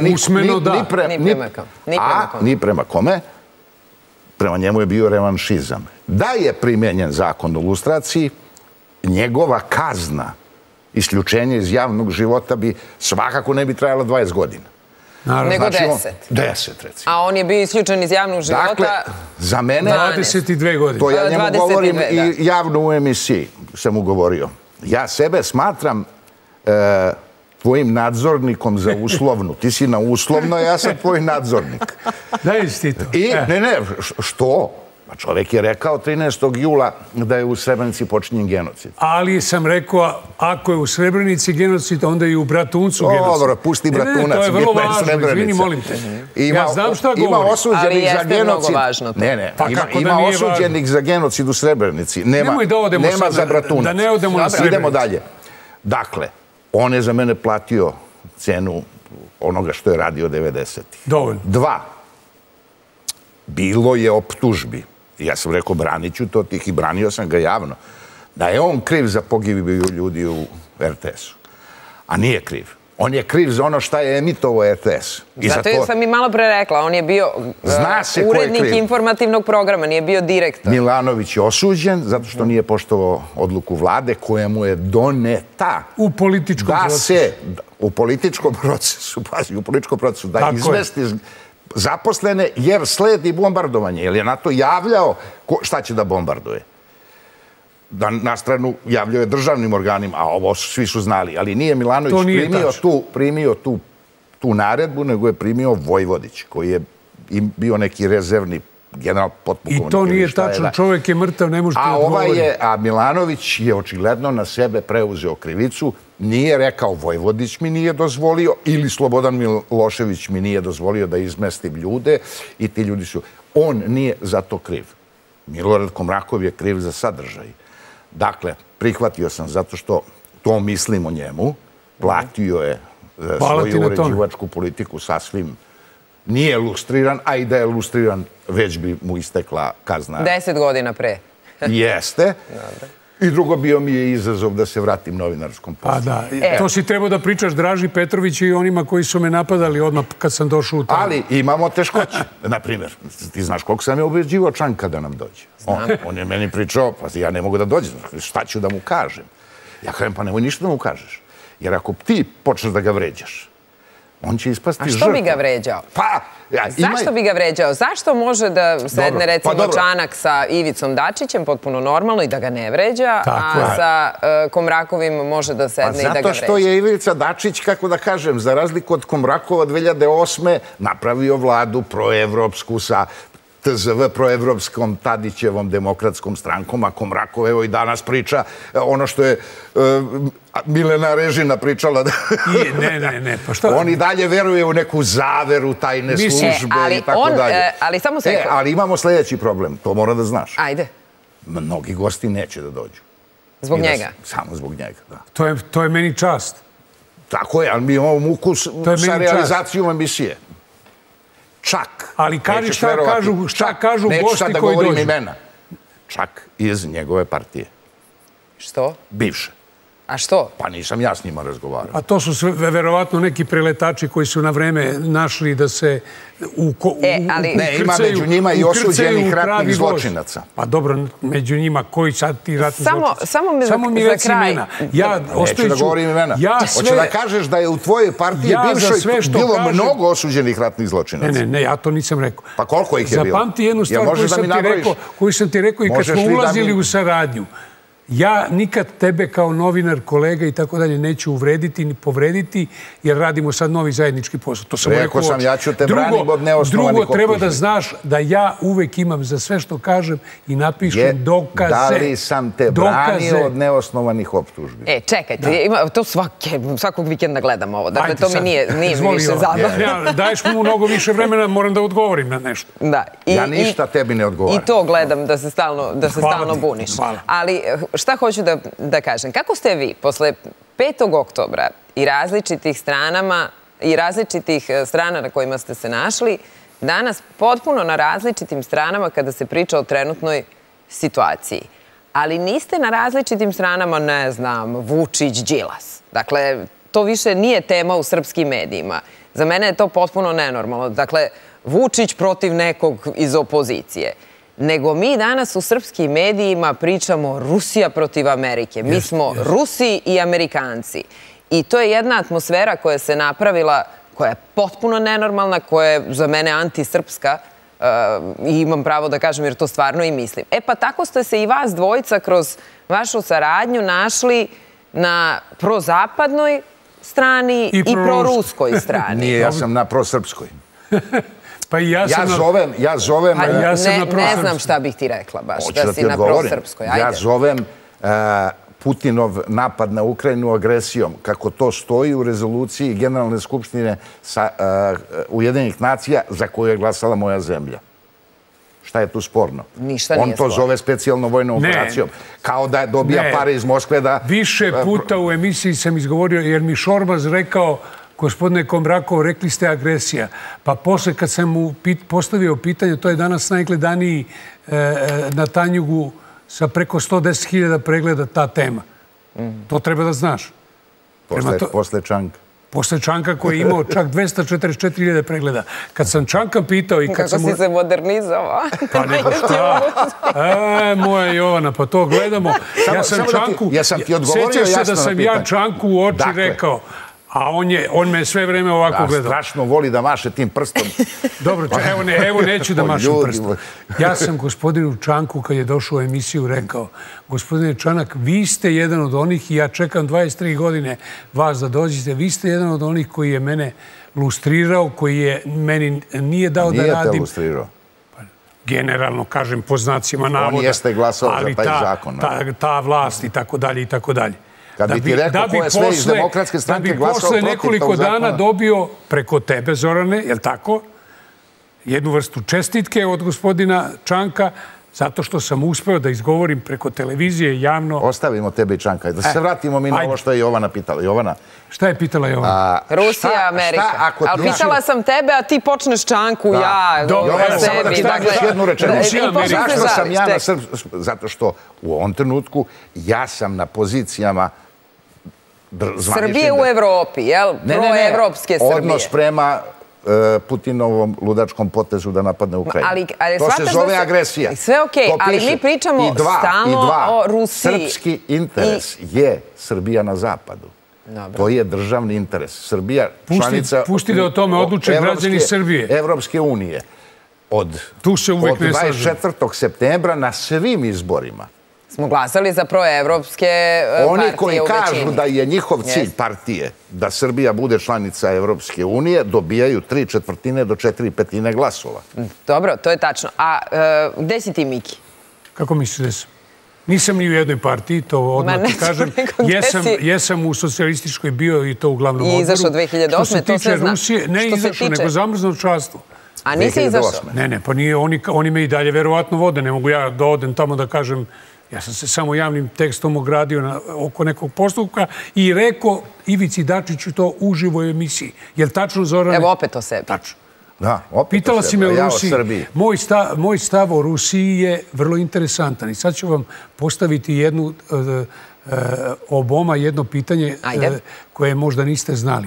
ni prema kome. Prema njemu je bio revanšizam. Da je primenjen zakon o lustraciji, njegova kazna, isključenje iz javnog života bi svakako ne bi trajala 20 godina. Nego 10. 10, recimo. A on je bio isključen iz javnog života... Dakle, za mene... 22 godine. To ja njemu govorim i javno u emisiji sam mu govorio. Ja sebe smatram tvojim nadzornikom za uslovnu. Ti si na uslovno, ja sam tvoj nadzornik. Daj si ti to. Ne, što? Čovjek je rekao 13. jula da je u Srebrenici počinjen genocid. Ali sam rekao, ako je u Srebrenici genocid, onda je i u Bratuncu genocid. Dobro, pusti Bratunac. To je vrlo važno, izvini, molim te. Ja znam šta govorim. Ima osuđenih za genocid. Ne, ima osuđenih za genocid u Srebrenici. Nemoj da odemo sad, da ne odemo na Srebrenicu. Idemo dalje. Dakle, on je za mene platio cenu onoga što je radio 90-ih. Dovoljno. 2. Bilo je optužbi. Ja sam rekao, branit ću to tih i branio sam ga javno. Da je on kriv za pogibiju ljudi u RTS-u. A nije kriv. On je kriv za ono šta je emitovao RTS. Zato sam i malo pre rekla, on je bio urednik informativnog programa, nije bio direktor. Milanović je osuđen zato što nije poštovao odluku vlade koja mu je doneta. U političkom procesu. U političkom procesu, pazi, u političkom procesu, da izvesti zaposlene jer sledi bombardovanje. Jer je NATO javljao šta će da bombarduje. Na stranu javljao je državnim organima, a ovo svi su znali. Ali nije Milanović primio tu naredbu, nego je primio Vojvodić, koji je bio neki rezervni general potpukovnik. I to nije tačno, čovjek je mrtav, ne možete odgovoriti. A Milanović je očigledno na sebe preuzeo krivicu, nije rekao Vojvodić mi nije dozvolio ili Slobodan Milošević mi nije dozvolio da izmestim ljude i ti ljudi su... On nije za to kriv. Milorad Komrakov je kriv za sadržaj. Dakle, prihvatio sam zato što to mislim o njemu, platio je svoju uređivačku politiku sasvim. Nije lustriran, a i da je lustriran, već bi mu istekla kazna. 10 godina pre. Jeste. I drugo, bio mi je izazov da se vratim novinarskom poslu. Pa da, to si trebao da pričaš Draži Petroviću i onima koji su me napadali odmah kad sam došao u tamo. Ali imamo teškoće. Naprimjer, ti znaš koliko sam je ubeđivao Čanka da nam dođe. On je meni pričao, pa ja ne mogu da dođem, šta ću da mu kažem? Ja kažem, pa nemoj ništa da mu kažeš. Jer ako ti počneš da ga vređaš, on će ispasti žrtva. A što bi ga vređao? Zašto bi ga vređao? Zašto može da sedne, recimo, Čanak sa Ivicom Dačićem, potpuno normalno, i da ga ne vređa, a sa Komrakovim može da sedne i da ga vređa? Zato što je Ivica Dačić, kako da kažem, za razliku od Komrakova 2008. napravio vladu proevropsku sa TZV proevropskom Tadićevom demokratskom strankom, a Komrakov evo i danas priča ono što je Milena Režina pričala. Ne, pa što? On i dalje veruje u neku zaveru, tajne službe i tako dalje. Ali samo sekund. Ali imamo sljedeći problem, to mora da znaš. Ajde. Mnogi gosti neće da dođu. Zbog njega? Samo zbog njega, da. To je meni čast. Tako je, ali mi imamo muku sa realizacijom emisije. Čak. Ali kaži šta kažu gosti koji dođu. Neću sad da govorim imena. Čak iz njegove partije. Što? Bivše. A što? Pa nisam ja s njima razgovarao. A to su verovatno neki preletači koji su na vreme našli da se Ne, ima među njima i osuđenih ratnih zločinaca. Pa dobro, među njima koji sad ti ratni zločinaci? Samo mi reci imena. Neću da govorim imena. Hoće da kažeš da je u tvojoj partiji bivšoj bilo mnogo osuđenih ratnih zločinaca? Ne, ja to nisam rekao. Pa koliko ih je bilo? Zapamti jednu stvar koju sam ti rekao i kad smo ulazili u saradnju. Ja nikad tebe kao novinar, kolega i tako dalje neću uvrediti ni povrediti, jer radimo sad novi zajednički posao. To sam rekao sam, ja ću te branim od neosnovanih optužbi. Drugo, treba da znaš da ja uvek imam za sve što kažem i napišem dokaze. Da li sam te branio od neosnovanih optužbi? Čekajte, to svakog vikenda gledam ovo. Dakle, to mi nije mi više zabavno. Daješ mu mnogo više vremena, moram da odgovorim na nešto. Ja ništa tebi ne odgovaram. I to gledam da se stalno buniš. Ali šta hoću da kažem? Kako ste vi posle 5. oktobra i različitih strana na kojima ste se našli, danas potpuno na različitim stranama kada se priča o trenutnoj situaciji? Ali niste na različitim stranama, ne znam, Vučić, Đilas. Dakle, to više nije tema u srpskim medijima. Za mene je to potpuno nenormalno. Dakle, Vučić protiv nekog iz opozicije. Nego mi danas u srpskim medijima pričamo Rusija protiv Amerike. Mi smo Rusi i Amerikanci. I to je jedna atmosfera koja se napravila, koja je potpuno nenormalna, koja je za mene antisrpska i imam pravo da kažem jer to stvarno i mislim. Pa tako ste se i vas dvojica kroz vašu saradnju našli na prozapadnoj strani i proruskoj strani. Nije, ja sam na prosrpskoj. Pa i ja zovem... Ne znam šta bih ti rekla baš, da si na prosrpskoj. Ja zovem Putinov napad na Ukrajinu agresijom, kako to stoji u rezoluciji Generalne skupštine Ujedinjenih nacija za koju je glasala moja zemlja. Šta je tu sporno? Ništa nije sporno. On to zove specijalnom vojnom operacijom. Kao da dobija pare iz Moskve da... Više puta u emisiji sam izgovorio, jer mi Šormaz rekao: gospodine Kombrakov, rekli ste agresija. Pa posle kad sam mu postavio pitanje, to je danas najgledaniji na Tanjugu sa preko 110.000 pregleda ta tema. To treba da znaš. Posle Čanka. Posle Čanka koji je imao čak 244.000 pregleda. Kad sam Čanka pitao i kad sam... Kako si se modernizovao? Pa nego šta? Moja Jovana, pa to gledamo. Ja sam Čanku... Sjećaš se da sam ja Čanku u oči rekao, a on me sve vreme ovako gledao. Strašno voli da maše tim prstom. Dobro, evo neću da mašem prstom. Ja sam gospodinu Čanku, kad je došao u emisiju, rekao: gospodine Čanak, vi ste jedan od onih, i ja čekam 23 godine vas da dođete, vi ste jedan od onih koji je mene lustrirao, koji je meni nije dao da radim... Nije te lustrirao? Generalno, kažem, po znacima navoda. On jeste glasao za taj zakon. Ali ta vlast i tako dalje i tako dalje. Kad bi ti rekao ko je sve iz Demokratske stranke glasao protiv tog zakona... Da bi posle nekoliko dana dobio preko tebe, Zorane, je li tako, jednu vrstu čestitke od gospodina Čanka, zato što sam uspeo da izgovorim preko televizije javno... Ostavimo tebe i Čanka. Da se vratimo mi na ovo što je Jovana pitala. Jovana? Šta je pitala Jovana? Rusija, Amerika. Ali pitala sam tebe, a ti počneš Čanku, ja... Jovana, samo da kažeš jednu rečenicu. Zašto sam ja na srpsku? Zato što u ovom trenutku ja sam na pozicijama Srbije u Evropi, jel? Proevropske Srbije. Odnos prema Putinovom ludačkom potezu da napadne Ukrajinu. To se zove agresija. Sve okej, ali mi pričamo stalno o Rusiji. Srpski interes je Srbija na zapadu. To je državni interes. Srbija, članica... Pusti da o tome odluče građani Srbije. Evropske unije. Od 24. septembra na svim izborima smo glasali za proevropske partije u većini. Oni koji kažu da je njihov cilj partije da Srbija bude članica Evropske unije, dobijaju 3/4 do 4/5 glasova. Dobro, to je tačno. A gde si ti, Miki? Kako misliš da sam? Nisam ni u jednoj partiji, to odmah ti kažem. Jesam u socijalističkoj bio i to u glavnom odboru. I izašao 2008. To sve znam. Ne izašao, nego zamrznuo članstvo. A nisi izašao? Ne, pa nije. Oni me i dalje verovatno vode. Ne mogu ja da odem tamo da kažem... Ja sam se samo javnim tekstom ogradio oko nekog postupka i rekao Ivici Dačiću to uživo u emisiji. Je li tačno, Zorane? Evo opet o sebi. Tačno. Da, opet o sebi. Pitala si me o Rusiji. Moj stav o Rusiji je vrlo interesantan i sad ću vam postaviti jednu Obama jedno pitanje koje možda niste znali.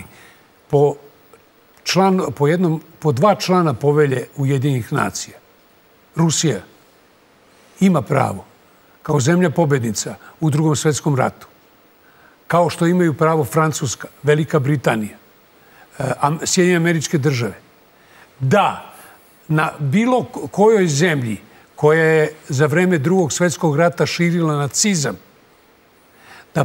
Po dva člana povelje Ujedinjenih nacija Rusija ima pravo kao zemlja pobednica u Drugom svetskom ratu, kao što imaju pravo Francuska, Velika Britanija, Sjedinjene Američke Države, da na bilo kojoj zemlji koja je za vreme Drugog svjetskog rata širila nacizam, da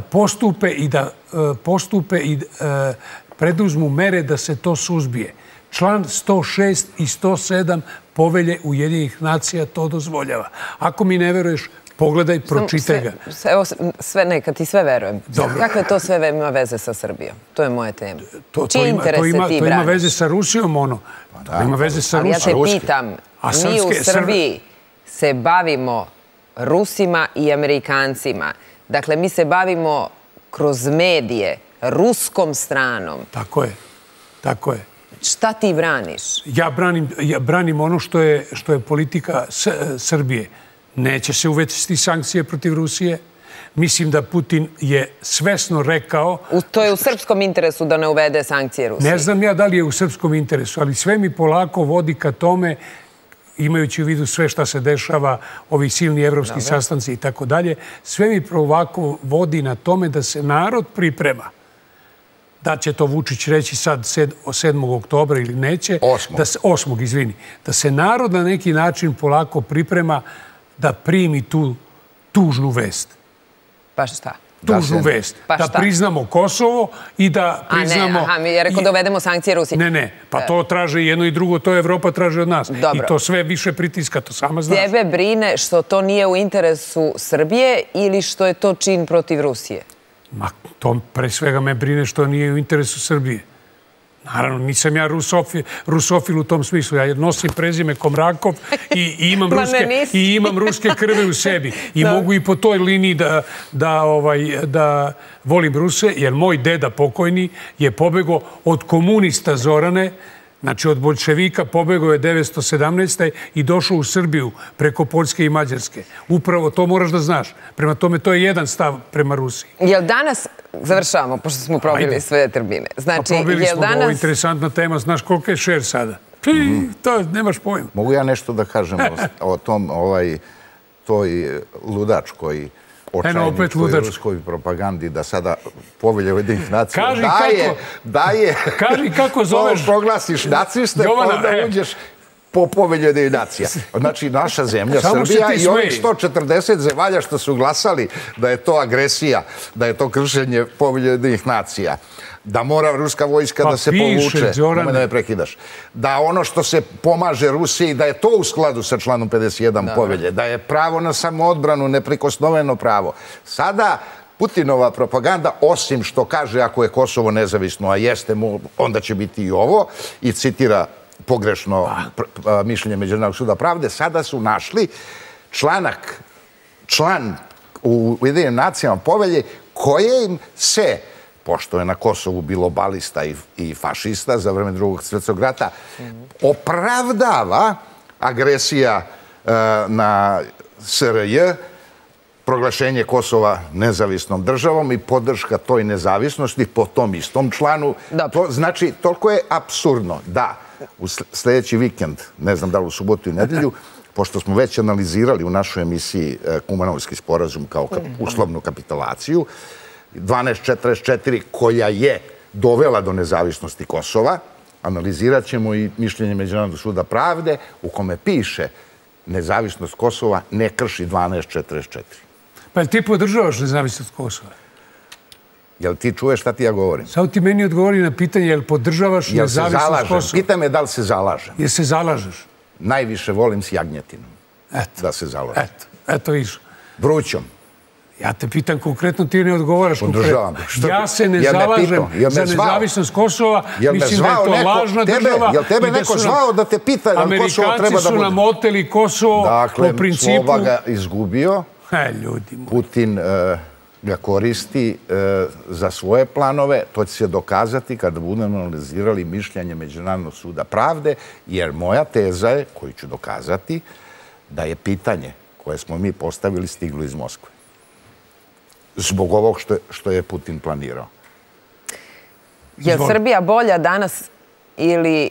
postupe i preduzmu mere da se to suzbije. Član 106 i 107 povelje Ujedinjenih nacija to dozvoljava. Ako mi ne veruješ, pogledaj, pročitaj ga. Evo, kad ti sve verujem. Kakve to sve ima veze sa Srbijom? To je moja tema. Čiji interese ti braniš? To ima veze sa Rusijom, ono. To ima veze sa Rusijom. Ali ja te pitam, mi u Srbiji se bavimo Rusima i Amerikancima. Dakle, mi se bavimo kroz medije ruskom stranom. Tako je. Tako je. Šta ti braniš? Ja branim ono što je politika Srbije. Neće se uvesti sankcije protiv Rusije. Mislim da Putin je svesno rekao... To je u srpskom interesu da ne uvede sankcije Rusije. Ne znam ja da li je u srpskom interesu, ali sve mi polako vodi ka tome, imajući u vidu sve šta se dešava, ovi silni evropski sastanci i tako dalje, sve mi polako vodi na tome da se narod priprema. Da će to Vučić reći sad 7. oktobra ili neće. 8. izvini. Da se narod na neki način polako priprema da primi tu tužnu vest. Pa šta? Tužnu vest. Da priznamo Kosovo i da priznamo... A ne, ja rekao da uvedemo sankcije Rusiji. Ne, pa to traže jedno i drugo, to Evropa traži od nas. I to sve više pritiska, to sama znaš. Tebe brine što to nije u interesu Srbije ili što je to čin protiv Rusije? Ma, to pre svega me brine što nije u interesu Srbije. Naravno, nisam ja rusofil u tom smislu. Ja nosim prezime Komrakov i imam ruske krve u sebi. I mogu i po toj liniji da volim Ruse, jer moj deda pokojni je pobegao od komunista Zorane, znači od boljševika, pobegao je 1917. i došao u Srbiju preko Poljske i Mađarske. Upravo to moraš da znaš. Prema tome, to je jedan stav prema Rusiji. Jel danas, završavamo, pošto smo probili sve termine. Znači, probili smo ovo interesantna tema. Znaš koliko je šer sada? To nemaš pojma. Mogu ja nešto da kažem o tom, toj ludačkoj očajni tvoj ruskoj propagandi da sada povelje Ujedinjenih nacija daje... Kaži kako zoveš... Proglasiš naciste, pa onda uđeš po povelje Ujedinjenih nacija. Znači, naša zemlja, Srbija i ovih 140 zemalja što su glasali da je to agresija, da je to kršenje povelje Ujedinjenih nacija, da mora ruska vojska da se povuče, nemoj da me prekidaš, da ono što se pomaže Rusiji, da je to u skladu sa članom 51 povelje, da je pravo na samoodbranu neprikosnoveno pravo. Sada Putinova propaganda, osim što kaže ako je Kosovo nezavisno, a jeste, onda će biti i ovo, i citira pogrešno mišljenje Međunarodnog suda pravde, sada su našli član u Ujedinjenim nacijama povelje koje im se, pošto je na Kosovu bilo balista i fašista za vreme Drugog svjetskog rata, opravdava agresija na SRJ, proglašenje Kosova nezavisnom državom i podrška toj nezavisnosti po tom istom članu. Znači, toliko je apsurdno da u sljedeći vikend, ne znam da li u subotu i nedelju, pošto smo već analizirali u našoj emisiji Kumanovski sporazum kao uslovnu kapitulaciju, 1244 koja je dovela do nezavisnosti Kosova, analizirat ćemo i mišljenje Međunarodnog suda pravde u kome piše nezavisnost Kosova ne krši 1244. Pa jel ti podržavaš nezavisnost Kosova? Jel ti čuješ šta ti ja govorim? Samo ti meni odgovori na pitanje jel podržavaš nezavisnost Kosova? Pitaj me da li se zalažem. Jel se zalažeš? Najviše volim s jagnjetinom. Da se zalažem. Eto viš. Vrućom. Ja te pitam konkretno, ti ne odgovaraš konkretno. Ja se ne zalažem za nezavisnost Kosova, mislim da je to lažna država. Jel tebe neko zvao da te pita da Kosovo treba da bude? Amerikanci su nam oteli Kosovo po principu... Dakle, Slova ga izgubio. Ljudi moji. Putin ga koristi za svoje planove. To će se dokazati kada budemo analizirali mišljenje Međunarodnog suda pravde, jer moja teza je, koju ću dokazati, da je pitanje koje smo mi postavili stiglo iz Moskve. zbog ovog što je Putin planirao. Je li Srbija bolja danas ili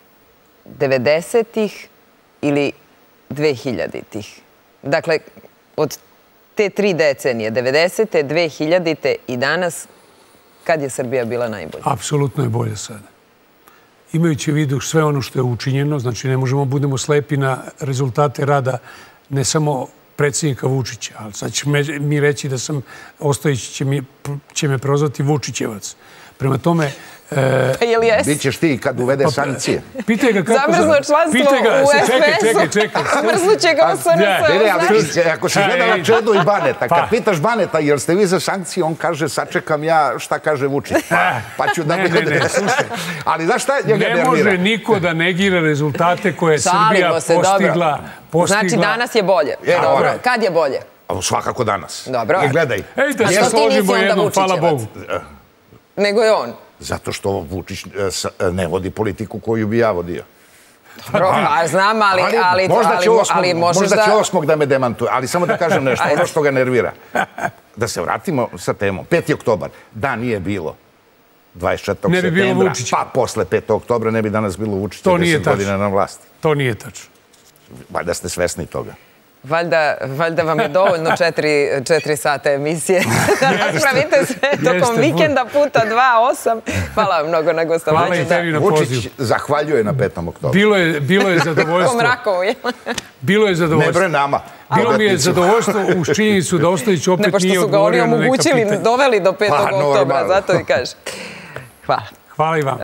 90-ih ili 2000-ih? Dakle, od te 3 decenije, 90-te, 2000-te i danas, kad je Srbija bila najbolja? Apsolutno je bolje sada. Imajući u vidu sve ono što je učinjeno, znači ne možemo budemo slepi na rezultate rada ne samo predsjednika Vučića, ali sad će mi reći da sam, Ostojić će me prozvati Vučićevac. Prema tome... Bićeš ti kad uvede sankcije. Pitaj ga kako... Zamrznuo članstvo u SPS-u. Čekaj. Zamrznuće ga u SNS-u. Ako si gledala Čedu i Baneta, kad pitaš Baneta, jer ste vi za sankcije, on kaže, sačekam ja šta kaže Vučić. Pa ću da bude... Ali znaš šta njega nervira? Ne može niko da negira rezultate koje je Srbija postigla. Znači, danas je bolje. Dobro. Kad je bolje? Svakako danas. Dobro. Gledaj. Da se složimo jednom, hvala Bogu. Nego je on. Zato što Vučić ne vodi politiku koju bi ja vodio. Dobro, znam, ali možeš da... Možda će 8. da me demantuje, ali samo da kažem nešto, ono što ga nervira. Da se vratimo sa temom. 5. oktobar, da nije bilo 24. septembra, pa posle 5. oktobra ne bi danas bilo Vučića 10 godina na vlasti. To nije tačno. Valjda ste svesni toga. Valjda vam je dovoljno 4 sata emisije da raspravite sve tokom vikenda puta 2, 8. Hvala vam mnogo na gostovanju. Hvala i tebi na pozivu. Vučić zahvaljuje na 5. oktobru. Bilo je zadovoljstvo. Bilo je zadovoljstvo. Ne bre nama. Bilo mi je zadovoljstvo uz činjenicu da Ostojić opet nije odgovorio na neka pitanja. Ne, pošto su ga oni omogućili, doveli do 5. oktobra, zato i kaže. Hvala. Hvala i vam.